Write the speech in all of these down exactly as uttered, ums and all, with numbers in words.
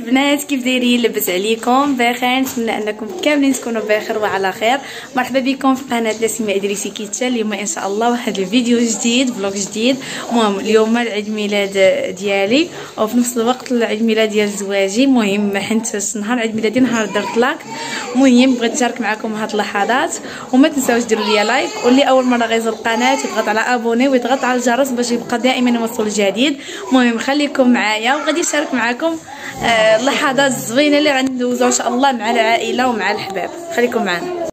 البنات، كيف دايرين؟ لاباس عليكم؟ بخير، نتمنى انكم كاملين تكونوا بخير وعلى خير. مرحبا بكم في قناه نسيمه ادريسي كيتشان. اليوم ان شاء الله واحد الفيديو جديد، فلوق جديد. المهم اليوم العيد ميلاد ديالي وفي نفس الوقت العيد ميلاد ديال زواجي. المهم حيت نهار عيد ميلادي نهار درت لاك. المهم بغيت نشارك معكم هاد اللحظات، وما تنساوش ديروا لي لايك، واللي اول مره غيزور القناه يضغط على ابوني ويضغط على الجرس باش يبقى دائما يوصل الجديد. المهم خليكم معايا وغادي نشارك معكم آه اللحظات الزوينه اللي غندوزو ان شاء الله مع العائله ومع الحباب. خليكم معنا.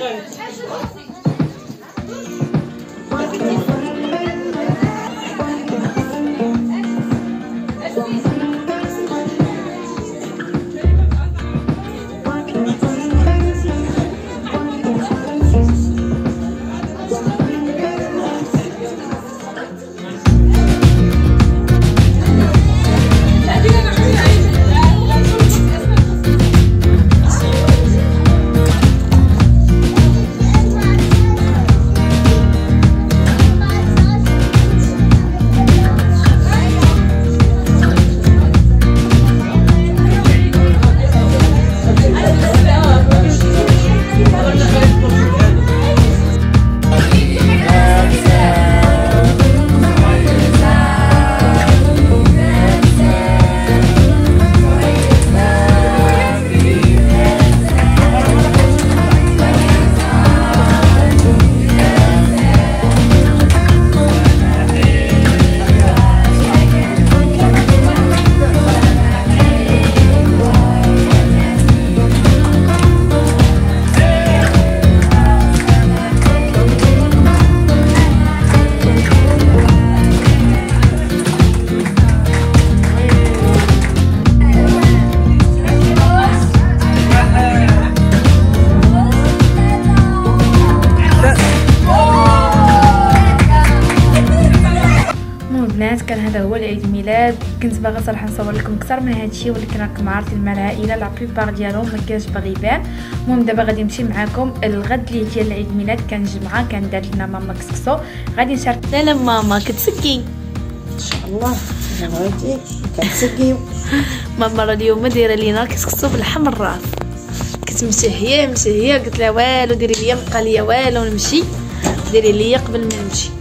كان هذا هو العيد ميلاد. كنت باغا صراحه نصور لكم اكثر من هذا الشيء، ولكن راكم عارفين مع العائله لا بليبار ديالهم ما كانش باغي يبان. المهم دابا غادي نمشي معاكم الغد اللي ديال العيد ميلاد. كان جمعه كان دارت لنا ماما كسكسو، غادي نشارك. لا ماما كتسكي ان شاء الله. انا بغيتي كتسكي. ماما راه اليوم دايره لينا كسكسو باللحم الراس. كنت مشهيه مشهيه قلت لها والو ديري ليا، بقى ليا والو نمشي، ديري ليا قبل ما نمشي.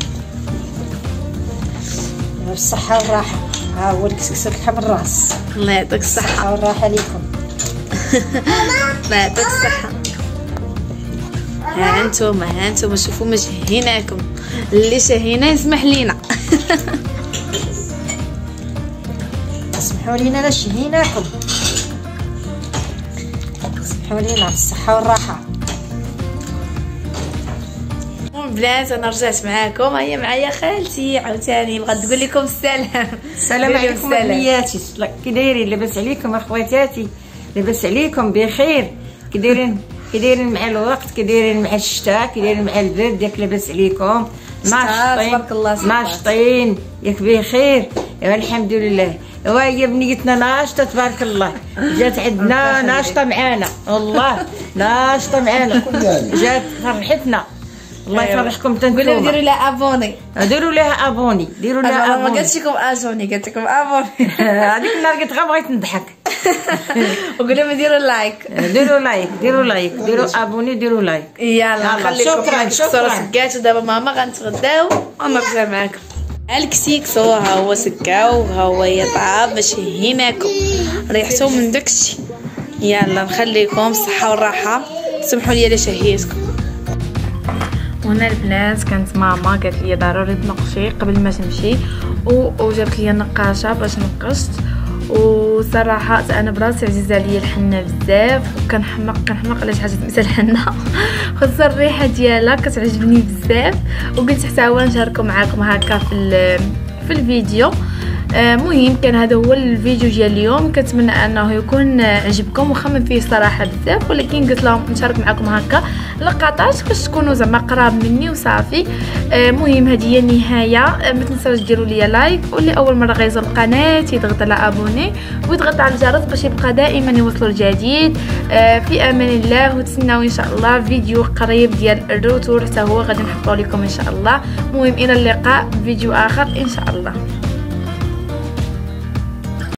بالصحة والراحة. ها هو الكسكسو بلحم الراس. الله يعطيك الصحة والراحة ليكم. الله يعطيك الصحة. ها انتم ها انتم شوفوا ما شهيناكم، اللي شهينا يسمح لينا. اسمحوا لينا لا شهيناكم، اسمحوا لينا بالصحة والراحة. بنات انا رجعت معاكم، هيا معايا خالتي عاوتاني بغات تقول لكم السلام. السلام عليكم بنياتي، كي دايرين؟ لاباس عليكم اخواتاتي؟ لاباس عليكم بخير؟ كي دايرين كي دايرين مع الوقت؟ كي دايرين مع الشتاء؟ كي دايرين مع البرد؟ ياك لاباس عليكم؟ ناشطين تبارك الله ناشطين ياك بخير؟ ايوا الحمد لله. ايوا هي بنيتنا ناشطه تبارك الله، جات عندنا ناشطه معانا والله، ناشطه معانا جات فرحتنا. الله يفرحكم تنتوما. قولوا ديروا لها ابوني، ديروا لها ابوني، ديروا لها ابوني. ما قالتش لكم اجوني، قالت لكم ابوني. هذيك النهار قلت غير بغيت نضحك. وقول لهم ديروا لايك، ديروا لايك، ديروا لايك، ديروا ابوني، ديروا لايك. يلا خليكم. شكرا شكرا. سكات ودابا ماما غنتغداو ونرجع معاكم. الكسيكسو ها هو سكاو، ها هو يطاب باش يهيناكم، ريحتو من داكشي. يلا نخليكم الصحه والراحه، سمحوا لي الا شهيتكم. هنا البنات كانت ماما قالت لي ضروري تنقشي قبل ما تمشي، وجابت لي نقاشه باش نقشت. وصراحه انا براسي عزيزه عليا الحنه بزاف، وكنحمق كنحمق على شي حاجه سميتها الحنه، خاصه الريحه ديالها كتعجبني بزاف. وقلت حتى هو نشاركو معاكم هكا في في الفيديو. مهم كان هذا هو الفيديو ديال اليوم. كنتمنى انه يكون عجبكم، وخمم فيه صراحه بزاف، ولكن قلت لهم نشارك معكم هكا لقطات باش تكونوا زعما قراب مني وصافي. مهم هذه هي النهايه. ما تنساوش ديروا لي لايك، واللي اول مره غيزور القناه يضغط على ابوني ويضغط على الجرس باش يبقى دائما يوصلوا الجديد. في امان الله، وتسناو ان شاء الله فيديو قريب ديال الروتور حتى هو غادي نحطو لكم ان شاء الله. المهم الى اللقاء فيديو اخر ان شاء الله.